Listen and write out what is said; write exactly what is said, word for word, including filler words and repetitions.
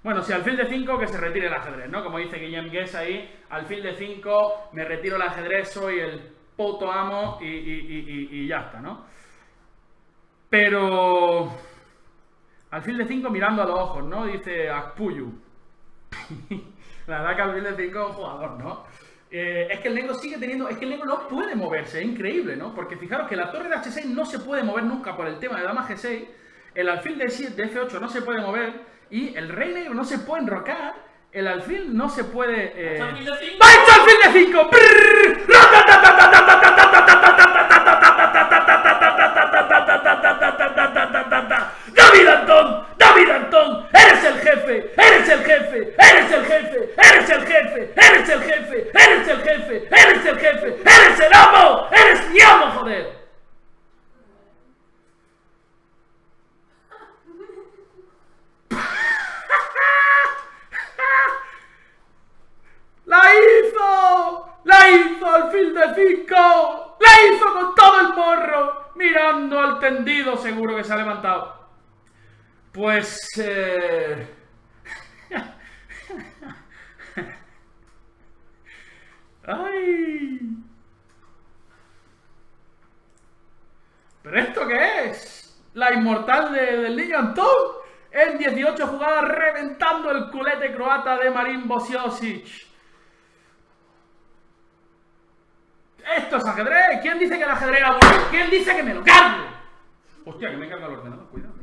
Bueno, si alfil de cinco, que se retire el ajedrez, ¿no? Como dice Guillem Guess ahí, alfil de cinco, me retiro el ajedrez, soy el puto amo y, y, y, y ya está, ¿no? Pero... alfil de cinco mirando a los ojos, ¿no? Dice Akpuyu. La verdad que alfil de cinco es un jugador, ¿no? Eh, es que el negro sigue teniendo... Es que el negro no puede moverse, es increíble, ¿no? Porque fijaros que la torre de hache seis no se puede mover nunca por el tema de dama ge seis, el alfil de efe ocho no se puede mover y el rey negro no se puede enrocar, el alfil no se puede... Eh... ¿Ha hecho alfil de cinco? ¡Va hecho alfil de cinco! ¡David Antón! ¡David Antón! ¡Eres el jefe! ¡Eres el jefe! ¡Eres el jefe! ¡Eres el jefe! ¡Eres el jefe! ¡Eres el jefe! ¡Eres el jefe! ¡Eres el amo! ¡Eres mi amo, joder! ¡La hizo! ¡La hizo alfil de cinco! ¡La hizo con todo el morro! Mirando al tendido, seguro que se ha levantado. Pues... Eh... ¡Ay! ¿Pero esto qué es? ¿La inmortal de, del niño Antón? En dieciocho jugadas reventando el culete croata de Marin Bosiosic. ¿Esto es ajedrez? ¿Quién dice que el ajedrez es aburrido? ¿Quién dice que me lo cargo? Hostia, que me carga el ordenador, cuidado.